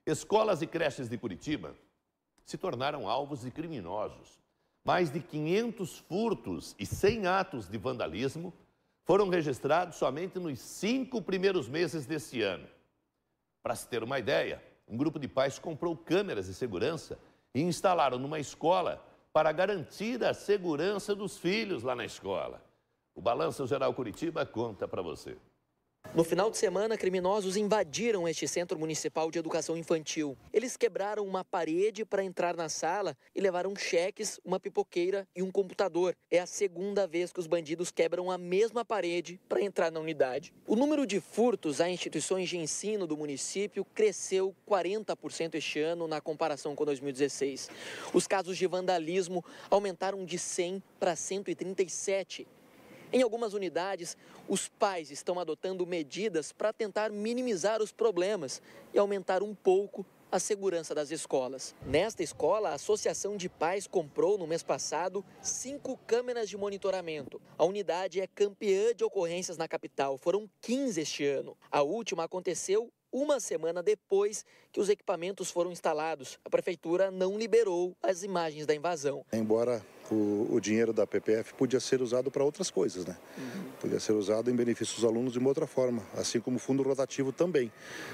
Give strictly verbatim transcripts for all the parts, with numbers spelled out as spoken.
Escolas e creches de Curitiba se tornaram alvos de criminosos. Mais de quinhentos furtos e cem atos de vandalismo foram registrados somente nos cinco primeiros meses deste ano. Para se ter uma ideia, um grupo de pais comprou câmeras de segurança e instalaram numa escola para garantir a segurança dos filhos lá na escola. O Balanço Geral Curitiba conta para você. No final de semana, criminosos invadiram este Centro Municipal de Educação Infantil. Eles quebraram uma parede para entrar na sala e levaram cheques, uma pipoqueira e um computador. É a segunda vez que os bandidos quebram a mesma parede para entrar na unidade. O número de furtos a instituições de ensino do município cresceu quarenta por cento este ano na comparação com dois mil e dezesseis. Os casos de vandalismo aumentaram de cem para cento e trinta e sete. Em algumas unidades, os pais estão adotando medidas para tentar minimizar os problemas e aumentar um pouco a segurança das escolas. Nesta escola, a Associação de Pais comprou, no mês passado, cinco câmeras de monitoramento. A unidade é campeã de ocorrências na capital, foram quinze este ano. A última aconteceu uma semana depois que os equipamentos foram instalados. A prefeitura não liberou as imagens da invasão. Embora o, o dinheiro da P P F podia ser usado para outras coisas, né? Uhum. Podia ser usado em benefício dos alunos de uma outra forma, assim como o fundo rotativo também.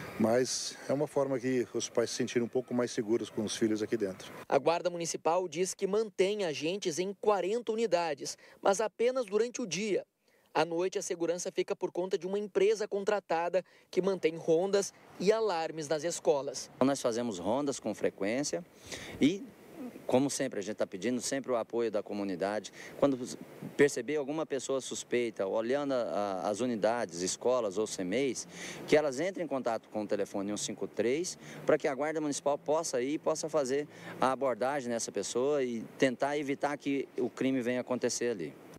Mas é uma forma que os pais se sentirem um pouco mais seguros com os filhos aqui dentro. A Guarda Municipal diz que mantém agentes em quarenta unidades, mas apenas durante o dia. À noite, a segurança fica por conta de uma empresa contratada que mantém rondas e alarmes nas escolas. Nós fazemos rondas com frequência e, como sempre, a gente está pedindo sempre o apoio da comunidade. Quando perceber alguma pessoa suspeita, olhando a, as unidades, escolas ou C M E Is, que elas entrem em contato com o telefone cento e cinquenta e três para que a Guarda Municipal possa ir, possa fazer a abordagem nessa pessoa e tentar evitar que o crime venha acontecer ali.